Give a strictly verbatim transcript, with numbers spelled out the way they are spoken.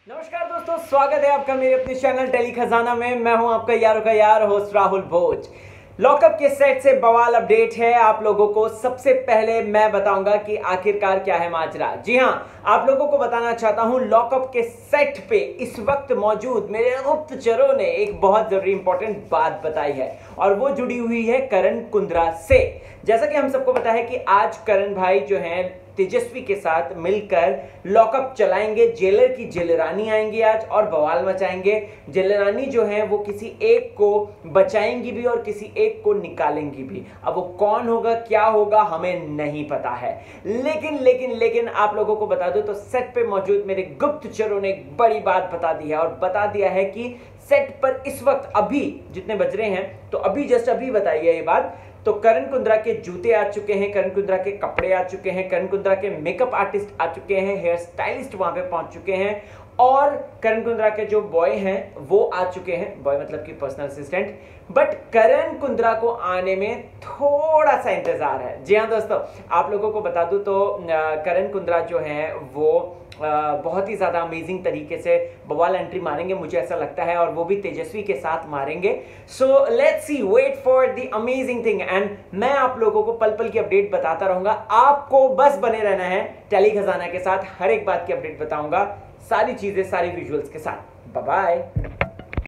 नमस्कार दोस्तों, स्वागत है आपका मेरे अपने चैनल टेली खजाना में। मैं हूं आपका यारों का यार होस्ट राहुल भोज। लॉकअप के सेट से बवाल अपडेट है आप लोगों को। सबसे पहले मैं बताऊंगा कि आखिरकार क्या है माजरा। जी हां, आप लोगों को बताना चाहता हूं, लॉकअप के सेट पे इस वक्त मौजूद मेरे गुप्तचरों ने एक बहुत जरूरी इंपॉर्टेंट बात बताई है और वो जुड़ी हुई है करण कुंद्रा से। जैसा कि हम सबको पता है कि आज करण भाई जो हैं तेजस्वी के साथ मिलकर लॉकअप चलाएंगे। जेलर की जेलरानी आएंगी आज और बवाल मचाएंगे। जेलरानी जो है वो किसी एक को बचाएंगी भी और किसी एक को निकालेंगी भी। अब वो कौन होगा, क्या होगा, हमें नहीं पता है। लेकिन लेकिन लेकिन आप लोगों को बता दो तो सेट पे मौजूद मेरे गुप्तचरों ने एक बड़ी बात बता दी है और बता दिया है कि सेट पर इस वक्त अभी जितने बज रहे हैं, तो अभी जस्ट अभी बताई है ये बात, तो करण कुंद्रा के जूते आ चुके हैं, करण कुंद्रा के कपड़े आ चुके हैं, करण कुंद्रा के मेकअप आर्टिस्ट आ चुके हैं, हेयर स्टाइलिस्ट वहां पे पहुंच चुके हैं और करण कुंद्रा के जो बॉय हैं वो आ चुके हैं। बॉय मतलब कि personal assistant. But Karan Kundra को आने में थोड़ा सा इंतजार है। जी हाँ दोस्तों, आप लोगों को बता दूं तो करण कुंद्रा जो है वो Uh, बहुत ही ज़्यादा अमेजिंग तरीके से बवाल एंट्री मारेंगे, मुझे ऐसा लगता है, और वो भी तेजस्वी के साथ मारेंगे। So let's see, wait for the amazing thing. And मैं आप लोगों को पल पल की अपडेट बताता रहूंगा। आपको बस बने रहना है टेली खजाना के साथ, हर एक बात की अपडेट बताऊंगा, सारी चीज़ें सारी विजुअल्स के साथ। Bye bye.